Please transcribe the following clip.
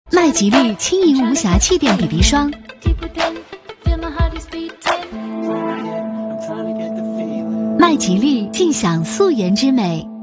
麦吉丽轻盈无瑕气垫 BB 霜，麦吉丽尽享素颜之美。